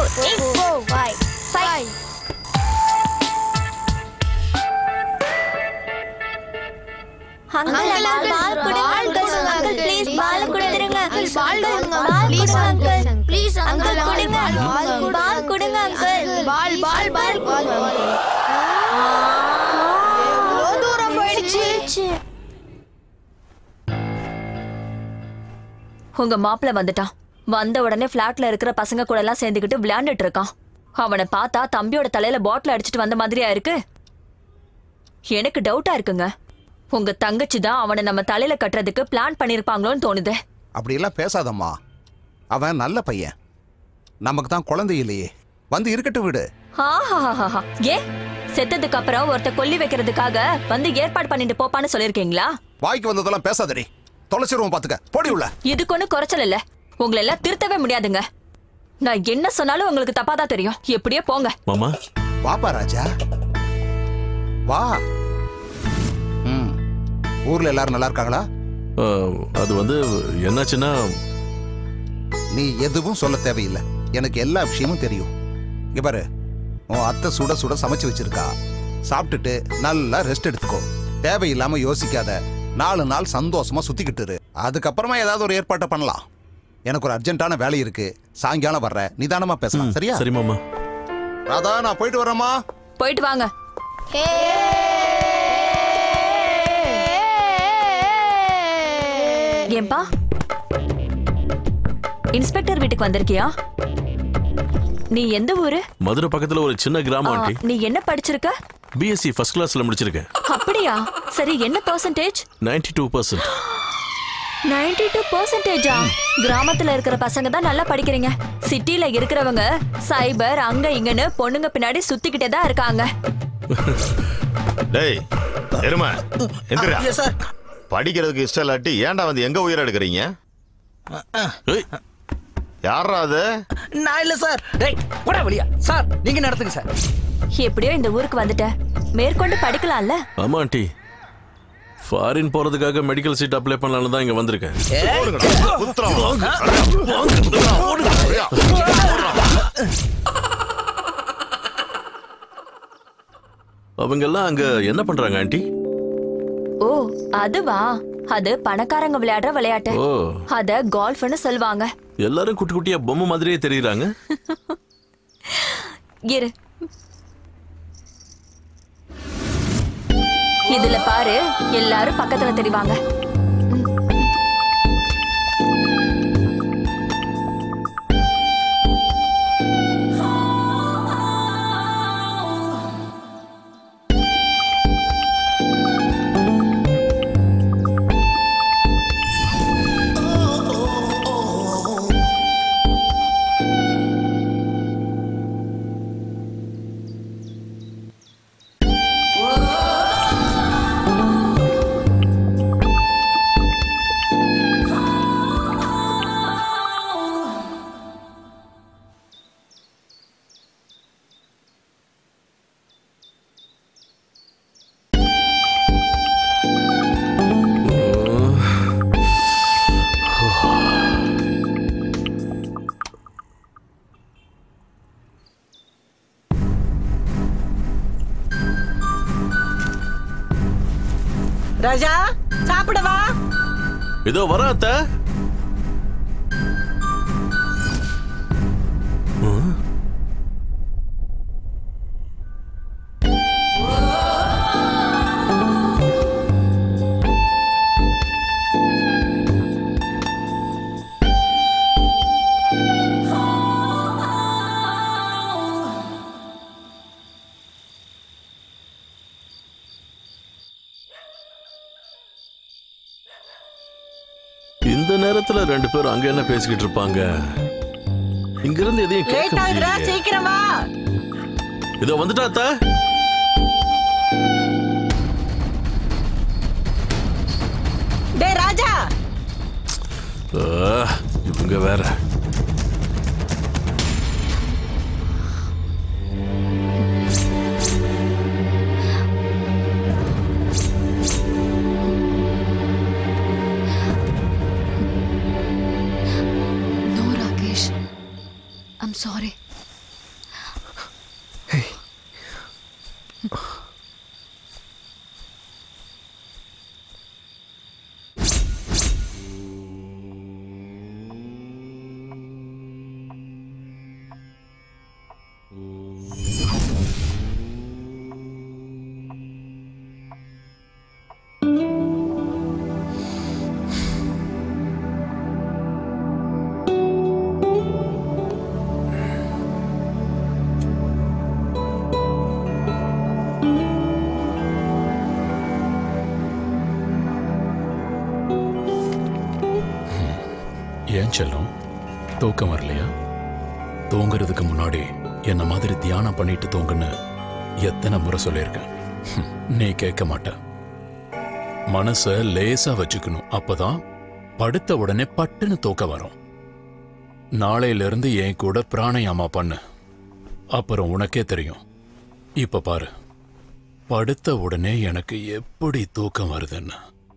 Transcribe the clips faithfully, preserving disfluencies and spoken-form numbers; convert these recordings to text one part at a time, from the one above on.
five, five. Uncle, ball kudunga uncle, please ball kudunga uncle, ball kudunga uncle, please uncle kudunga ball kudunga uncle, ball ball ball ball. எவ்வளவு தூரம் போயிடுச்சு. உங்க மாப்பிள்ள வந்துட்டான். வந்த உடனே பிளாட்ல இருக்கிற பசங்க கூட எல்லாம் சேர்ந்துக்கிட்டு விளையாண்டுட்டு இருக்கான். அவனை பார்த்தா தம்பியோட தலையில பாட்டில் அடிச்சிட்டு வந்த மாதிரியா இருக்கு. எனக்கு டவுட்டா இருக்குங்க. உங்க தங்கச்சி தான் அவனை நம்ம தலையில கட்டுறதுக்கு பிளான் பண்ணிருப்பாங்களோன்னு தோணுது. அப்படி எல்லாம் பேசாதம்மா. அவன் நல்ல பையன். நமக்கு தான் குழந்தை இல்லையே, வந்து இருக்கட்டும் விடு. ஆஹா, ஏ செத்ததுக்கு அப்புறம் ஒருத்த கொல்லி வைக்கிறதுக்காக வந்து ஏற்பாடு பண்ணிட்டு போப்பான்னு சொல்லிருக்கீங்களா? வாய்க்கு வந்ததெல்லாம் பேசாதடி, தொலைச்சிருவோம் பாத்துக்க. போடி உள்ள. இதுக்கு ஒண்ணு குறைச்சல் இல்ல. உங்களை எல்லாம் திருத்தவே முடியாதுங்க. நான் என்ன சொன்னாலும் உங்களுக்கு தப்பாதான் தெரியும். எப்படியே போங்க. மாமா வாப்பா ராஜா வா. ம் ஊர்ல எல்லாரும் நல்லா இருக்காங்களா? அது வந்து என்னாச்சுன்னா, நீ எதுவும் சொல்ல தேவையில்லை, எனக்கு எல்லா விஷயமும் தெரியும். இங்க பாரு, உன் அத்தை சுட சுட சமைச்சு வச்சிருக்கா. சாப்பிட்டுட்டு நல்லா ரெஸ்ட் எடுத்துக்கோ. தேவையில்லாம யோசிக்காத. நாலு நாள் சந்தோஷமா சுத்திக்கிட்டு இரு. அதுக்கப்புறமா ஏதாவது ஒரு ஏற்பாட்டை பண்ணலாம். எனக்கு ஒரு அர்ஜென்ட்டான வேலை இருக்கு, சாயங்காலம் வர்ற. நிதானமா பேசலாம், சரியா? சரி மாமா. ராதா, நான் போயிட்டு வரேம்மா. போயிட்டு வாங்க. ஏன்பா இன்ஸ்பெக்டர் வீட்டுக்கு வந்திருக்கியா? நீ எந்த ஊரு? மதுரை பக்கத்துல ஒரு சின்ன கிராமம் ஆண்டி. நீ என்ன படிச்சிருக்க? பிஎஸ்சி ஃபர்ஸ்ட் கிளாஸ்ல முடிச்சிருக்கேன். அப்படியா? சரி, என்ன பெர்சன்டேஜ்? தொண்ணூற்றி இரண்டு பர்சன்ட். தொண்ணூற்றி இரண்டு பர்சன்டேஜா? கிராமத்துல இருக்கிற பசங்க தான் நல்லா படிக்கிறீங்க. சிட்டில இருக்கிறவங்க சைபர் அங்க இங்கன்னு பொண்ணுங்க பின்னாடி சுத்திக்கிட்டே தான் இருக்காங்க. டேய் எருமை, எந்திரா. சார், படிக்கிறதுக்கு இஷ்டம் இல்லாட்டி ஏன்டா வந்து எங்க உயிரை எடுக்கிறீங்க? யாரா அது? நான் இல்ல சார். டேய் போடா வெளிய. சார் நீங்க நடத்துங்க சார். எப்படியோ இந்த ஊருக்கு வந்துட்ட, மேற்கொண்டு படிக்கலாம்ல? ஆமா ஆண்டி, ஃபாரின் போறதுக்காக மெடிக்கல் சீட் அப்ளை பண்ணலாம்னு தான் இங்க வந்திருக்கேன். அவங்க எல்லாம் அங்க என்ன பண்றாங்க ஆண்டி? ஓ அதுவா, அது பணக்காரங்க விளையாடுற விளையாட்டு. அத கால்ஃப்னு சொல்வாங்க. எல்லாரும் குட்டி குட்டியா பொம்மை மாதிரியே தெரியுறாங்க. இரு, இதுல பாரு, எல்லாரும் பக்கத்துல தெரிவாங்க. ராஜா, சாப்பிடவா? இதோ வர அத்தை. இந்த நேரத்துல ரெண்டு பேரும் அங்க என்ன பேசிக்கிட்டு இருப்பாங்க? இங்க இருந்து எதையும் கேட்க முடியல. சீக்கிரம் வா. இதோ வந்துட்டா அத்தை. டேய் ராஜா, இவங்க வேற. I'm sorry. தூக்கம் வரலையா? தூங்குறதுக்கு முன்னாடி என்ன மாதிரி தியானம் பண்ணிட்டு தூங்குன்னு எத்தனை முறை சொல்லியிருக்கேன். நீ கேட்க மாட்ட. மனச லேசா வச்சுக்கணும். அப்பதான் படுத்த உடனே பட்டுன்னு தூக்கம் வரும். நாளையில இருந்து என் கூட பிராணாயாமா பண்ணு. அப்புறம் உனக்கே தெரியும். இப்ப பாரு, படுத்த உடனே எனக்கு எப்படி தூக்கம் வருதுன்னு.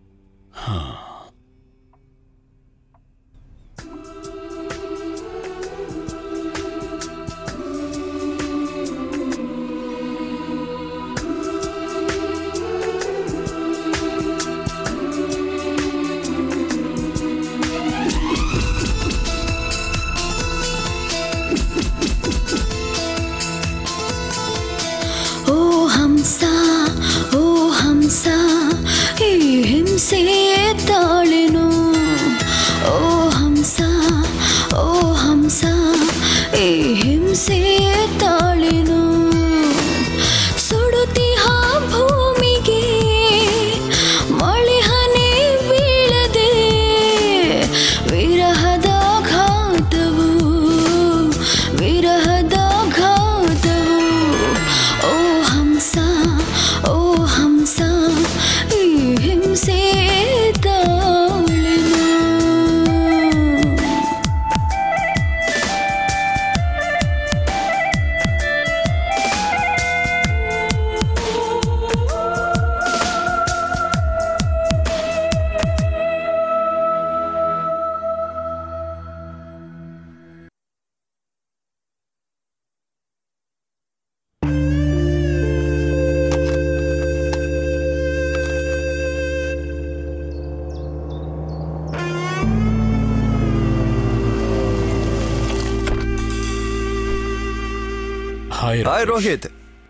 Hi Rohit.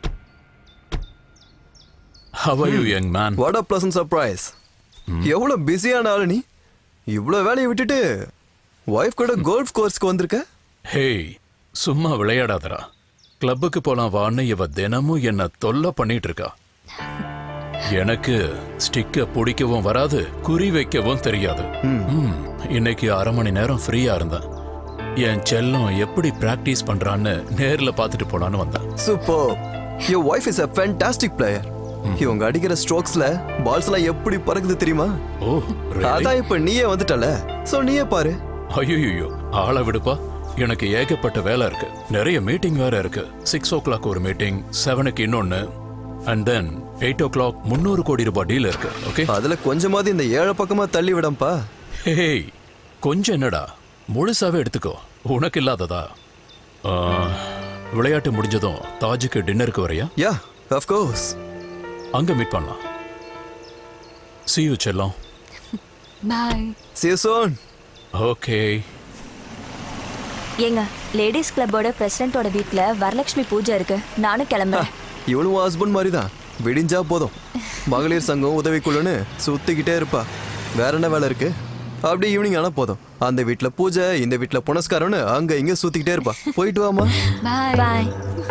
How are you, young man? What a pleasant surprise. எவ்வளவு பிஸியான ஆளு நீ? இவ்வளவு வேலையை விட்டுட்டு வைஃப் கூட கோல்ஃப் கோர்ஸ்க்கு வந்திருக்க? ஹேய், சும்மா விளையாடாதடா. கிளப்புக்கு போலாம் வான்னு இவ தினமும் என்ன தொல்லை பண்ணிட்டு இருக்கா. எனக்கு ஸ்டிக்க பிடிக்கவும் வராது, குறி வைக்கவும் தெரியாது. இன்னைக்கு அரை மணி நேரம் ஃப்ரீயா இருந்தேன். என் செல்லம் எப்படி பிராக்டிஸ் பண்றான்னு நேர்ல பாத்துட்டு போலான்னு வந்தேன். Super. Your wife is a fantastic player. இவங்க அடிக்கிற ஸ்ட்ரோக்ஸ்ல பால்ஸ் எல்லாம் எப்படி பறக்குது தெரியுமா? ஓ, அதான் இப்ப நீயே வந்துட்டல. சோ நீயே பாரு. ஐயோ, ஆளை விடுப்பா. எனக்கு ஏகப்பட்ட வேலை இருக்கு. நிறைய மீட்டிங் வேற இருக்கு. சிக்ஸ் ஓ கிளாக் ஒரு மீட்டிங், செவனுக்கு இன்னொன்னு, and then eight o'clock முன்னூறு கோடி ரூபாய் டீல் இருக்கு. ஓகே, அதுல கொஞ்சமாவது இந்த ஏழை பக்கமா தள்ளி விடம்பா. ஹேய், கொஞ்சம் என்னடா, முழுசாவே எடுத்துக்கோ. உனக்கு இல்லாததா? விளையாட்டு முடிஞ்சதும் தாஜுக்கு டின்னருக்கு வரையா? Yeah, of course. அங்க மீட் பண்ணலாம். See you செல்லம். Bye. See you soon. Okay. ஏங்க, லேடிஸ் கிளப்போட பிரசிடென்ட்டோட வீட்ல வரலட்சுமி பூஜை இருக்கு. நானும் கிளம்புறேன். இவளும் ஹஸ்பண்ட் மாதிரி தான். விடிஞ்சா போதும் மகளிர் சங்கம் உதவிக்குள்ளுன்னு சுத்திக்கிட்டே இருப்பா. வேற என்ன வேலை இருக்கு? அப்படி ஈவினிங் ஆனா போதும் அந்த வீட்ல பூஜை, இந்த வீட்ல புனஸ்காரம்னு அங்க இங்க சுத்திக்கிட்டே இருப்பா. போயிட்டு வாமா. Bye. Bye.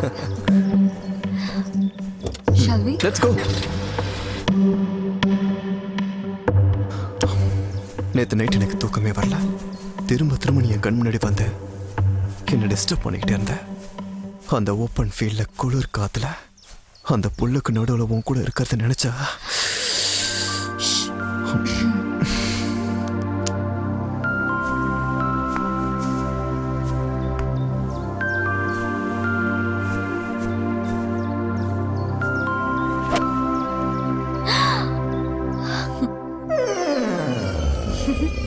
Shall we? Let's go. நேத்து நைட் எனக்கு தூக்கமே வரல. திரும்ப திரும்ப நீ என் கண் முன்னாடி வந்து என்ன டிஸ்டர்ப் பண்ணிக்கிட்டே இருந்த. அந்த ஓப்பன் ஃபீல்ட்ல குளிர் காத்துல அந்த புல்லுக்கு நடுவுல உன் கூட இருக்கிறத நினைச்சா